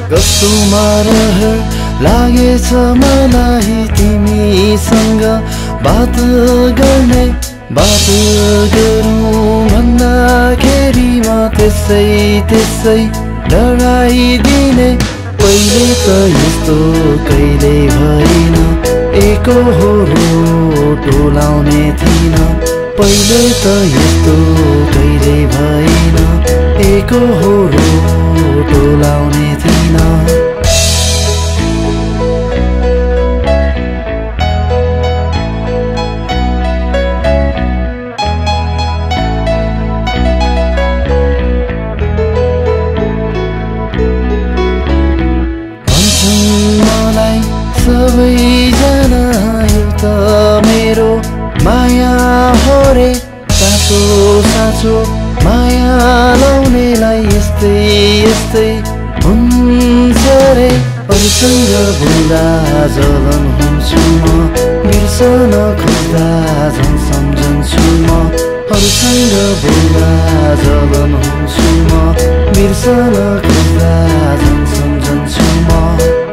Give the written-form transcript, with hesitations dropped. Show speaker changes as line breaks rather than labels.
कस्तोमा रहर लागेछ मलाई तिमीसँग बात गर्ने बात गरौँ भन्दाखेरिमा त्यसै डराइदिने पहिले त यस्तो कहिले भएन एकहोरो टोलाउने थिइन पहिले त यस्तो कहिले भएन एकहोरो टोलाउने थिइन सबैजना एउटा मेरो माया हो रे साँचो साँचो माया लाउनेलाई यस्तै हुन्छ रे अरूसँग बोल्दा जलन हुन्छु म बिर्सन खोज्दा झन् सम्झन्छु म अरूसँग बोल्दा जलन हुन्छु म बिर्सन खोज्दा झन् सम्झन्छु म